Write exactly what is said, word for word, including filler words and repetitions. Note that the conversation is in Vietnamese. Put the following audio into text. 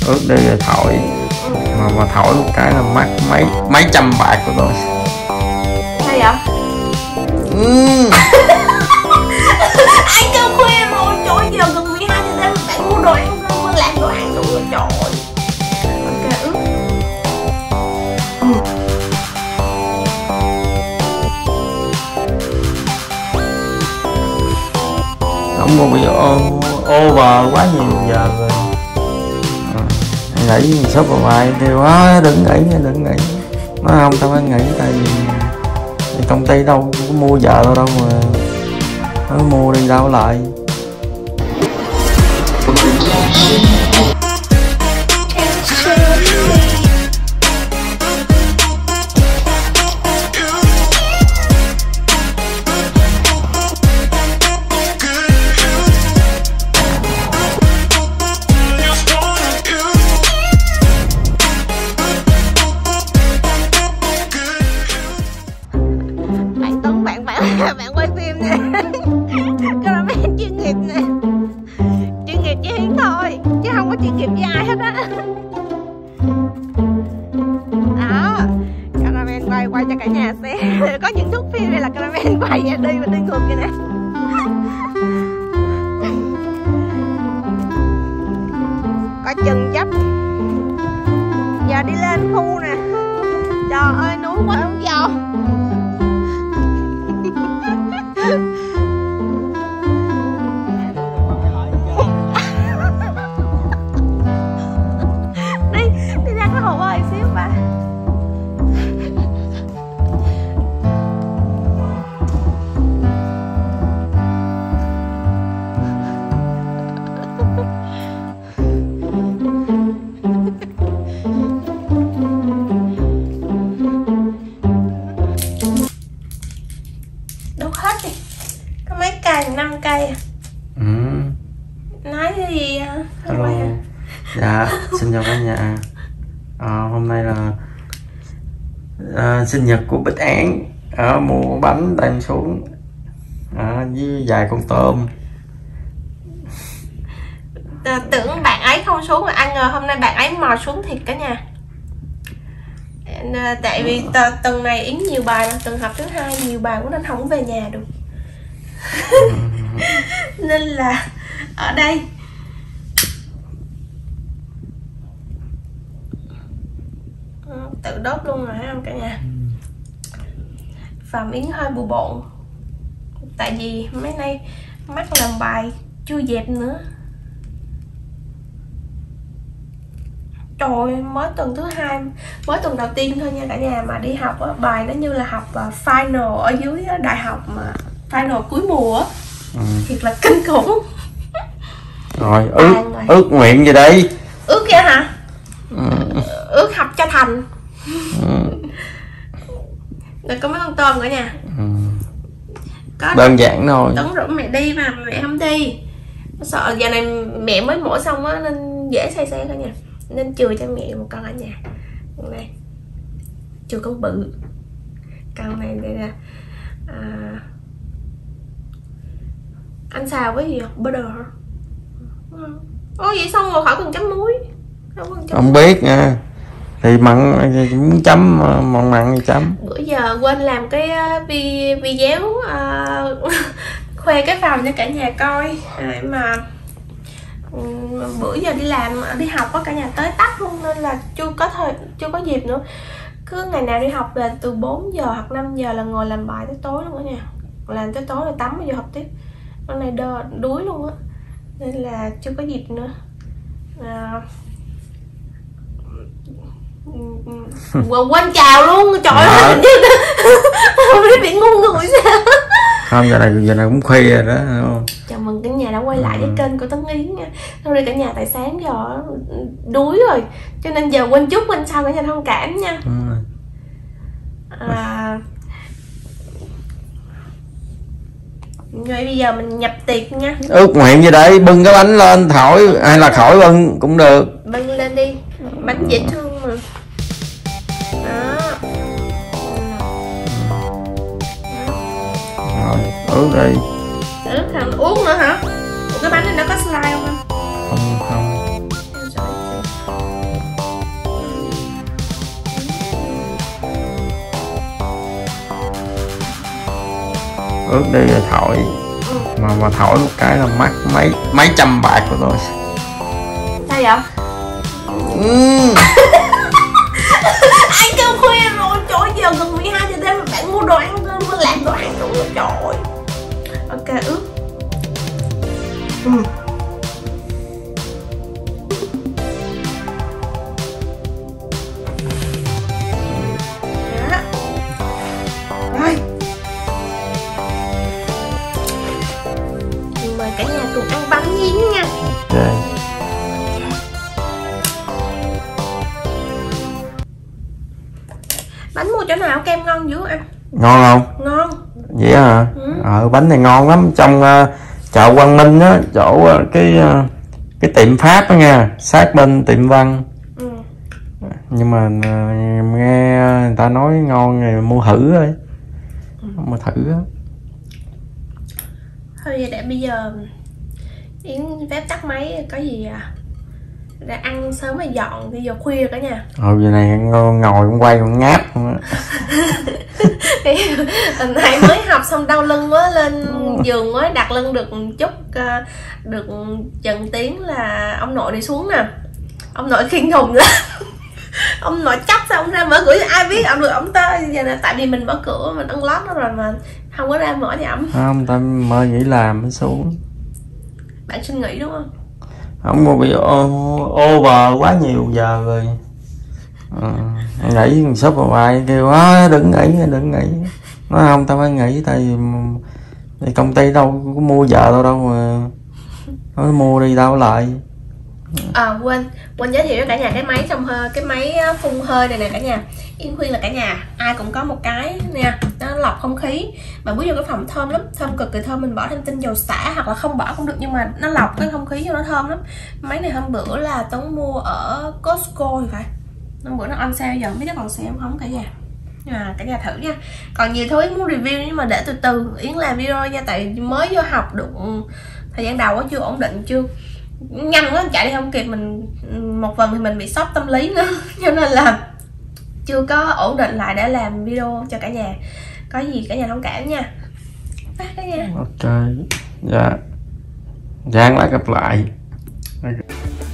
ướt đi rồi thổi. Ừ. mà mà thổi một cái là mắc mấy mấy trăm bạc của tôi. Sao vậy? Ừ. Ăn cơm khuya rồi, trời giờ gần mười hai giờ đêm bạn mua đồ ăn không, làm đồ ăn luôn rồi trời. Ok ướt. Ừ. Không mua bị over quá nhiều giờ rồi. À, nghỉ shop vào bài thì quá đừng nghỉ đừng nghỉ. Nó không tao phải nghỉ tại vì công ty đâu có mua vợ đâu đâu mà nó mua đi đâu lại. Bạn quay phim nè, cameraman chuyên nghiệp nè, chuyên nghiệp với Hiến thôi chứ không có chuyên nghiệp với ai hết á. Đó, cameraman quay quay cho cả nhà xem. Có những thước phim đây là cameraman quay đi và đi ngược vậy nè. Có chừng chấp. Giờ đi lên khu nè. Trời ơi núi quá không giàu. năm cây à? Ừ. Nói cái gì hả? Hello. Dạ, xin chào cả nhà. À, hôm nay là à, sinh nhật của Bích Án. À, mua bánh đem xuống à, với vài con tôm. À, tưởng bạn ấy không xuống mà ăn ngờ hôm nay bạn ấy mò xuống thiệt cả nhà. À, tại vì tuần này Yến nhiều bài, tuần học thứ hai nhiều bài của nên không về nhà được. Nên là ở đây tự đốt luôn rồi không cả nhà. Phạm Yến hơi bù bộn tại vì mấy nay mắt làm bài chưa dẹp nữa. Trời, mới tuần thứ hai, mới tuần đầu tiên thôi nha cả nhà mà đi học á, bài nó như là học final ở dưới đại học mà final cuối mùa á. Ừ. Thiệt là kinh khủng. Rồi ước à, ước nguyện gì đây? Ước kia hả? Ừ. Ước học cho thành. Ừ. Rồi có mấy con tôm cả nhà. Ừ. Có đơn đ... giản thôi. Tuấn rủ mẹ đi mà mẹ không đi. Sợ giờ này mẹ mới mổ xong á nên dễ say xe cả nhà. Nên chừa cho mẹ một con ở nhà. Con này chừa con bự. Con này đây là à... anh xào với gì không? Butter hả? Ôi vậy xong rồi khỏi cần chấm muối. Không, chấm không muối. Biết nha. Thì mặn thì muốn chấm mặn mặn thì chấm. Bữa giờ quên làm cái video uh, khoe cái phòng cho cả nhà coi à, mà um, bữa giờ đi làm đi học có cả nhà tới tắt luôn nên là chưa có thời chưa có dịp nữa. Cứ ngày nào đi học là từ bốn giờ hoặc năm giờ là ngồi làm bài tới tối luôn đó nha. Làm tới tối là tắm bây giờ học tiếp. Con này đơ, đuối luôn á nên là chưa có dịp nữa à... quên chào luôn trời ơi. Không biết bị ngu người sao. Không, giờ này giờ này cũng khuya rồi đó không? Chào mừng cả nhà đã quay lại với kênh của Tấn Yến nha. Thôi đi cả nhà tại sáng giờ đuối rồi cho nên giờ quên chút quên sau cả nhà thông cảm nha. À... Rồi bây giờ mình nhập tiệc nha. Ước nguyện gì đấy, bưng cái bánh lên thổi hay là khỏi bưng cũng được. Bưng lên đi, bánh dễ thương mà. Đó. Rồi, ướt đi. Ướt hả? Uống nữa hả? Ủa cái bánh này nó có slide không anh? Không, không. ướt đi rồi thổi. Ừ. mà mà thổi một cái là mắc mấy mấy trăm bạc của tôi. Sao vậy? Ừ. Anh kêu khuya rồi, trời giờ gần mười hai giờ đêm mà bạn mua đồ ăn mà làm đồ ăn đúng rồi, trời ơi. Ok, ướp. Ừ. Đó. Rồi. Mời cả nhà cùng ăn bánh nhím nha. Ok. Bánh mua chỗ nào kem ngon dữ anh? Ngon không? Ngon. Vậy hả? Ừ. Ờ, bánh này ngon lắm. Trong uh, chợ Quang Minh á, chỗ uh, cái uh, cái tiệm Pháp đó nha, sát bên tiệm Văn. Ừ. Nhưng mà uh, nghe người ta nói ngon thì mua thử thôi. Ừ. Mua thử á. Thôi vậy để bây giờ Yến phép tắt máy, có gì à ra ăn sớm mà dọn, bây giờ khuya cả nhà. Ồ, giờ này ngồi cũng quay còn ngáp luôn á. Hồi nãy mới học xong đau lưng mới lên giường mới đặt lưng được một chút, được chừng tiếng là ông nội đi xuống nè. Ông nội khiêng thùng ra. Ông nội chắc sao ông ra mở cửa cho ai biết ông được ông tới giờ này, tại vì mình mở cửa mình ấn lót nó rồi mà không có ra mở cho ổng. Không, ta mơ nghỉ làm mới xuống. Bạn xin nghỉ đúng không? Không, mà bị over quá nhiều giờ rồi. Ờ, nghỉ shop vào bài kêu á đừng nghỉ đừng nghỉ. Nói không, tao phải nghỉ tại vì, vì công ty đâu có mua vợ đâu đâu mà nói mua đi đâu lại. À quên, quên giới thiệu cho cả nhà cái máy xông hơi, cái máy phun hơi này nè cả nhà. Yến khuyên là cả nhà ai cũng có một cái nha, nó lọc không khí. Mà bước vô cái phòng thơm lắm, thơm cực kỳ thơm, mình bỏ thêm tinh dầu xả hoặc là không bỏ cũng được nhưng mà nó lọc cái không khí cho nó thơm lắm. Máy này hôm bữa là Tuấn mua ở Costco thì phải. Hôm bữa nó on sale, giờ biết nó còn sale không cả nhà. À, cả nhà thử nha. Còn nhiều thứ Yến muốn review nhưng mà để từ từ Yến làm video nha, tại mới vô học được thời gian đầu chưa ổn định, chưa nhanh quá chạy đi không kịp, mình một phần thì mình bị sốc tâm lý nữa cho nên là chưa có ổn định lại để làm video cho cả nhà. Có gì cả nhà thông cảm nha. Bye cả nhà. Ok, dạ, Giang lại gặp lại.